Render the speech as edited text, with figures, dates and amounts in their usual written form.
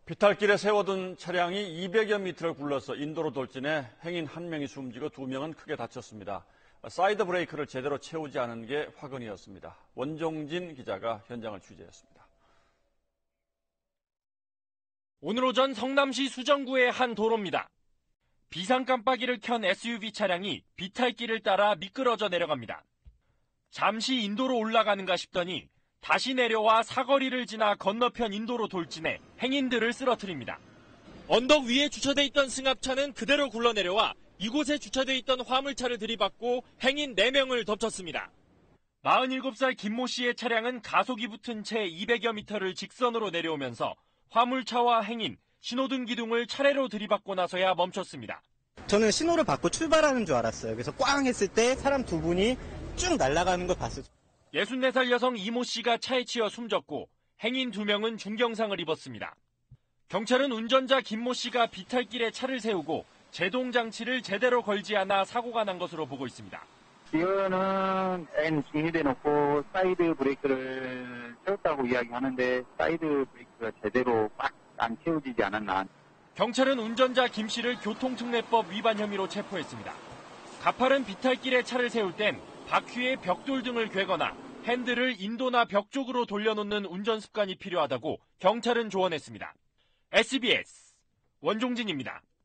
비탈길에 세워둔 차량이 200여 미터를 굴러서 인도로 돌진해 행인 1명이 숨지고 2명은 크게 다쳤습니다. 사이드 브레이크를 제대로 채우지 않은 게 화근이었습니다. 원종진 기자가 현장을 취재했습니다. 오늘 오전 성남시 수정구의 한 도로입니다. 비상 깜빡이를 켠 SUV 차량이 비탈길을 따라 미끄러져 내려갑니다. 잠시 인도로 올라가는가 싶더니 다시 내려와 사거리를 지나 건너편 인도로 돌진해 행인들을 쓰러뜨립니다. 언덕 위에 주차돼 있던 승합차는 그대로 굴러내려와 이곳에 주차돼 있던 화물차를 들이받고 행인 4명을 덮쳤습니다. 47살 김모 씨의 차량은 가속이 붙은 채 200여 미터를 직선으로 내려오면서 화물차와 행인, 신호등 기둥을 차례로 들이받고 나서야 멈췄습니다. 저는 신호를 받고 출발하는 줄 알았어요. 그래서 꽝 했을 때 사람 2분이 쭉 날아가는 걸 봤어요. 64살 여성 이모 씨가 차에 치여 숨졌고 행인 2명은 중경상을 입었습니다. 경찰은 운전자 김모 씨가 비탈길에 차를 세우고 제동 장치를 제대로 걸지 않아 사고가 난 것으로 보고 있습니다. 기어는 N 중립해 놓고 사이드 브레이크를 세웠다고 이야기하는데 사이드 브레이크가 제대로 꽉 안 채워지지 않았나. 경찰은 운전자 김 씨를 교통특례법 위반 혐의로 체포했습니다. 가파른 비탈길에 차를 세울 땐 바퀴에 벽돌 등을 괴거나 핸들을 인도나 벽 쪽으로 돌려놓는 운전 습관이 필요하다고 경찰은 조언했습니다. SBS 원종진입니다.